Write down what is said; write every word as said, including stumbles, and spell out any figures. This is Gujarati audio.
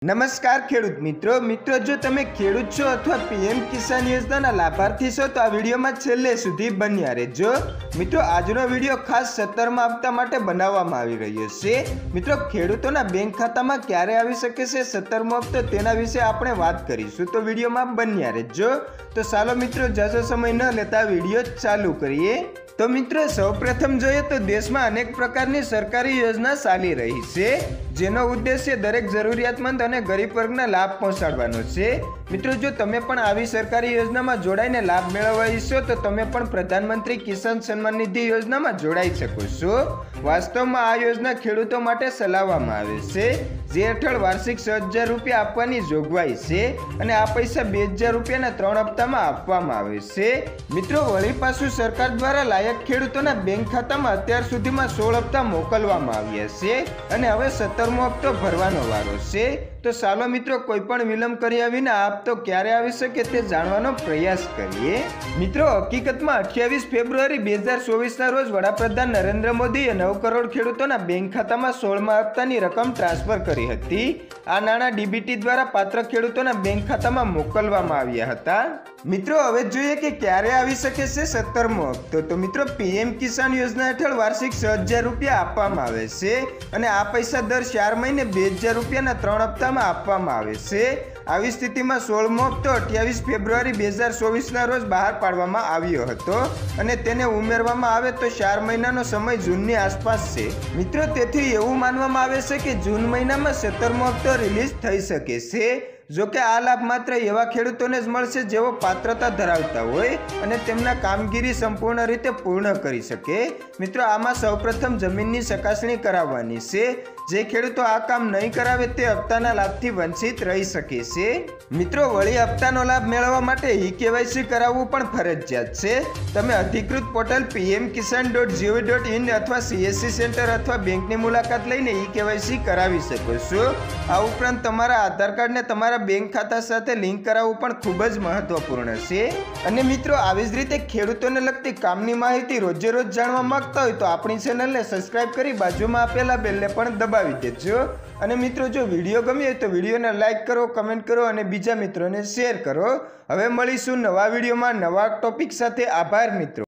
નમસ્કાર ખેડૂત મિત્રો મિત્રો જો તમે ખેડૂત છો અથવા પીએમ કિસાન યોજનાના લાભાર્થી છો તો આ વિડીયોમાં છેલ્લે સુધી બન્યા રહેજો। મિત્રો આજનો વિડીયો ખાસ સત્તરમા હપ્તા માટે બનાવવામાં આવી રહ્યો છે। મિત્રો ખેડૂતોના બેંક ખાતામાં ક્યારે આવી શકે છે સત્તરમો હપ્તો તેના વિશે આપણે વાત કરીશું, તો વિડીયોમાં બન્યા રહેજો। તો ચાલો મિત્રો જાજો સમય ન લેતા વિડીયો ચાલુ કરીએ। તો મિત્રો સૌપ્રથમ જોઈએ તો દેશમાં અનેક પ્રકારની સરકારી યોજના ચાલી રહી છે, જેનો ઉદ્દેશ્ય દરેક જરૂરિયાતમંદ અને ગરીબ વર્ગને લાભ પહોંચાડવાનો છે। મિત્રો જો તમે પણ આવી સરકારી યોજનામાં જોડાઈને લાભ મેળવવા ઈચ્છો તો તમે પણ પ્રધાનમંત્રી કિસાન સન્માન નિધિ યોજનામાં જોડાઈ શકો છો। વાસ્તવમાં આ યોજના ખેડૂતો માટે ચલાવવામાં આવે છે, જે હેઠળ વાર્ષિક છ હજાર રૂપિયા આપવાની જોગવાઈ છે અને આ પૈસા બે હજાર રૂપિયાના ત્રણ હપ્તામાં આપવામાં આવે છે। મિત્રો વળી પાછું સરકાર દ્વારા લાયક ખેડૂતોના બેંક ખાતામાં અત્યાર સુધીમાં સોળ હપ્તા મોકલવામાં આવ્યા છે અને હવે સત્તરમો હપ્તો ભરવાનો વારો છે। તો ચાલો મિત્રો કોઈ પણ વિલંબ કર્યા વિના આ હપ્તો ક્યારે આવી શકે તે જાણવાનો પ્રયાસ કરીએ। મિત્રો હકીકતમાં અઠ્યાવીસ ફેબ્રુઆરી બે હજાર ચોવીસના રોજ વડાપ્રધાન નરેન્દ્ર મોદીએ નવ કરોડ ખેડૂતોના બેંક ખાતામાં સોળમા હપ્તાની રકમ ટ્રાન્સફર કરી હતી। આ નાણાં ડીબીટી દ્વારા પાત્ર ખેડૂતોના બેંક ખાતામાં મોકલવામાં આવ્યા હતા। મિત્રો હવે જોઈએ કે ક્યારે આવી શકે છે સત્તરમો હપ્તો। તો મિત્રો પીએમ કિસાન યોજના હેઠળ વાર્ષિક છ હજાર રૂપિયા આપવામાં આવે છે અને આ પૈસા દર ચાર મહિને બે હજાર રૂપિયાના ત્રણ હપ્તામાં આપવામાં આવે છે। આવી સ્થિતિમાં સોળમો હપ્તો અઠ્યાવીસ ફેબ્રુઆરી બે હજાર ચોવીસના રોજ બહાર પાડવામાં આવ્યો હતો અને તેને ઉમેરવામાં આવે તો ચાર મહિનાનો સમય જૂનની આસપાસ છે। મિત્રો તેથી એવું માનવામાં આવે છે કે જૂન મહિનામાં સત્તરમો હપ્તો રિલીઝ થઈ શકે છે। જો કે આ લાભ માત્ર એવા ખેડૂતોને જ મળશે જેઓ પાત્રતા ધરાવતા હોય અને તેમના કામગીરી સંપૂર્ણ રીતે પૂર્ણ કરી શકે। મિત્રો આમાં સૌપ્રથમ જમીનની ચકાસણી કરાવવાની છે, જે ખેડૂતો આ કામ નહીં કરાવે તે હપ્તાના લાભથી વંચિત રહી શકે છે। મિત્રો વળી હપ્તાનો લાભ મેળવવા માટે ઈ કેવાયસી કરાવવું પણ ફરજિયાત છે। તમે અધિકૃત portal PM Kisan dot gov dot in અથવા સીએસસી સેન્ટર અથવા બેંકની મુલાકાત લઈને ઈ કેવાયસી કરાવી શકો છો। આ ઉપરાંત તમારા આધાર કાર્ડને તમારા બેંક ખાતા સાથે લિંક કરાવવું પણ ખૂબ જ મહત્વપૂર્ણ છે। અને મિત્રો આવી જ રીતે ખેડૂતોને લગતી કામની માહિતી રોજે રોજ જાણવા માંગતા હોય તો આપણી ચેનલને સબસ્ક્રાઇબ કરી બાજુમાં આપેલા બેલને પણ દબાવી દેજો। અને મિત્રો જો વિડીયો ગમ્યો હોય તો વિડીયોને લાઇક કરો, કમેન્ટ કરો અને બીજા મિત્રોને શેર કરો। હવે મળીશું નવા વિડીયોમાં નવા ટોપિક સાથે। આભાર મિત્રો।